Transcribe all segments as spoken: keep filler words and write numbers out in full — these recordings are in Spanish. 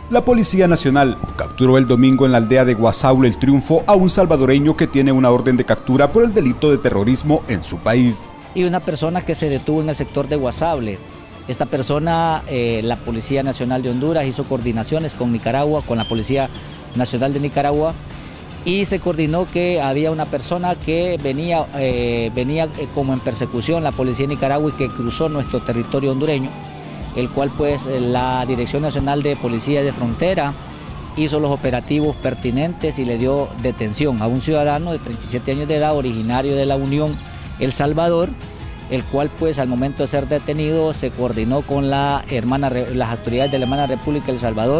La Policía Nacional capturó el domingo en la aldea de Guasaul El Triunfo a un salvadoreño que tiene una orden de captura por el delito de terrorismo en su país. Y una persona que se detuvo en el sector de Guasable. Esta persona, eh, la Policía Nacional de Honduras hizo coordinaciones con Nicaragua, con la Policía Nacional de Nicaragua, y se coordinó que había una persona que venía, eh, venía como en persecución la Policía de Nicaragua y que cruzó nuestro territorio hondureño, el cual pues la Dirección Nacional de Policía de Frontera hizo los operativos pertinentes y le dio detención a un ciudadano de treinta y siete años de edad, originario de la Unión El Salvador, el cual pues al momento de ser detenido se coordinó con la hermana, las autoridades de la hermana República El Salvador,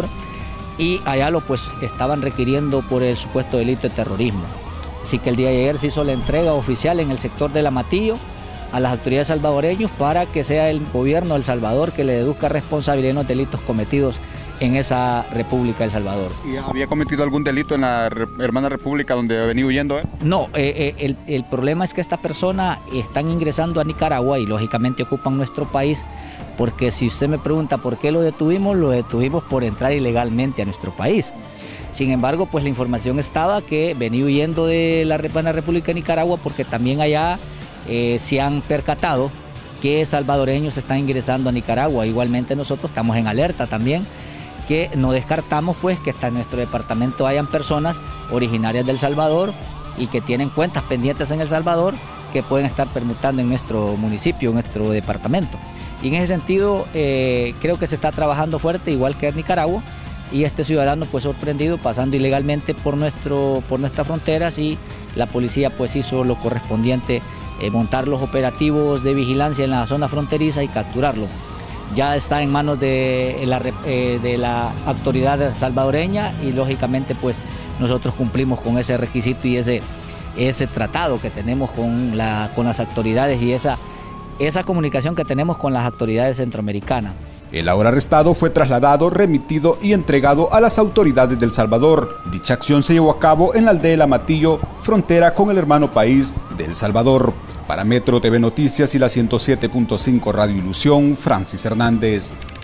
y allá lo pues estaban requiriendo por el supuesto delito de terrorismo. Así que el día de ayer se hizo la entrega oficial en el sector del Amatillo a las autoridades salvadoreñas para que sea el gobierno de El Salvador que le deduzca responsabilidad en los delitos cometidos en esa República de El Salvador. ¿Y había cometido algún delito en la re hermana República donde venía huyendo? Eh? No, eh, eh, el, el problema es que esta persona están ingresando a Nicaragua y lógicamente ocupan nuestro país, porque si usted me pregunta por qué lo detuvimos, lo detuvimos por entrar ilegalmente a nuestro país. Sin embargo, pues la información estaba que venía huyendo de la hermana República de Nicaragua porque también allá eh, se han percatado que salvadoreños están ingresando a Nicaragua. Igualmente nosotros estamos en alerta también, que no descartamos pues que hasta en nuestro departamento hayan personas originarias del Salvador y que tienen cuentas pendientes en El Salvador que pueden estar permutando en nuestro municipio, en nuestro departamento. Y en ese sentido eh, creo que se está trabajando fuerte, igual que en Nicaragua, y este ciudadano pues sorprendido pasando ilegalmente por, nuestro, por nuestras fronteras, y la policía pues hizo lo correspondiente, eh, montar los operativos de vigilancia en la zona fronteriza y capturarlo. Ya está en manos de la, eh, de la autoridad salvadoreña y lógicamente pues nosotros cumplimos con ese requisito y ese, ese tratado que tenemos con, la, con las autoridades y esa, esa comunicación que tenemos con las autoridades centroamericanas. El ahora arrestado fue trasladado, remitido y entregado a las autoridades del Salvador. Dicha acción se llevó a cabo en la aldea El Amatillo, frontera con el hermano país de El Salvador. Para Metro T V Noticias y la ciento siete punto cinco Radio Ilusión, Francis Hernández.